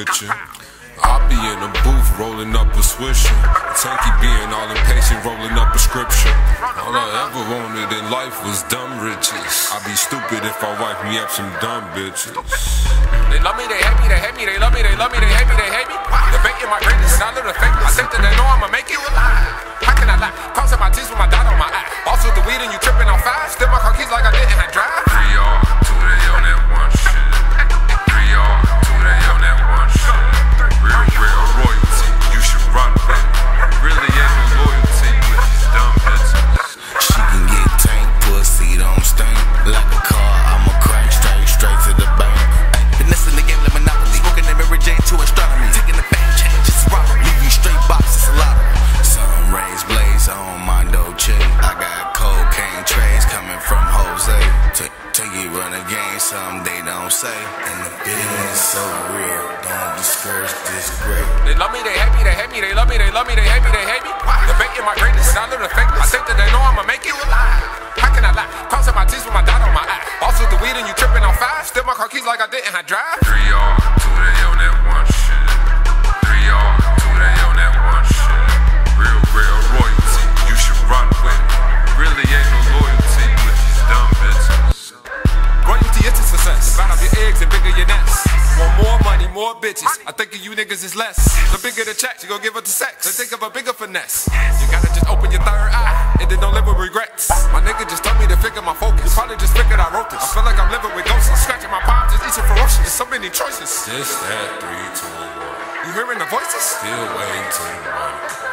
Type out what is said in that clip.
with you. I be in the booth rolling up a swisher. Tanky being all impatient, rolling up a scripture. All I ever wanted in life was dumb riches. I'd be stupid if I wipe me up some dumb bitches. They love me, they hate me, they hate me, they love me, they love me, they hate me, they hate me. Debating my greatness, and I live the fake. I think that they know I'ma make it. How can I lie? Crossing my teeth with my dot on my eye. Boss with the weed and you tripping on five. Still my car keys like I didn't have drive. 3R, 2 they on that one shit. 3R, 2 they on that one shit. Real royalty, you should run with it. Really ain't no loyalty with these dumb bitches. She can get tank, pussy don't stink. Like a car, I'ma crank straight to the bank. Finesse in the game like Monopoly. Smoking that Mary Jane to astronomy. Taking the fame changes, robbery. Leave you straight boxes, a lottery. Sun rays blaze on Mondo chick. I got cocaine trays coming from Jose. Till you run a game, something they don't say. And the feeling's so real, don't discourage this great. They love me, they hate me, they hate me, they love me, they love me, they hate me, they hate me. Debating my greatness, and I live the fake. I think that they know I'ma make it. How can I lie? Crossing my teeth with my dot on my eye. Boss with the weed and you tripping on five. Still my car keys like I didn't have drive. 3R, 2 they on that one shit. 3R, 2 they on that one shit. Real royalty, you should run with it. Really ain't no loyalty with these dumb bitches. Royalty is a success. Round up your eggs and bigger your nest. Want more money, more bitches. I think of you niggas is less. The bigger the check, you gon' give it to sex. So think of a bigger finesse. You gotta just open your third eye and then don't live with regrets. My nigga just told me to figure my focus. Probably just figured I wrote this. I feel like I'm living with ghosts. Scratching my palms, just eating ferocious. There's so many choices. This, that, 3, 2, 1. You hearing the voices? Still waiting to the money.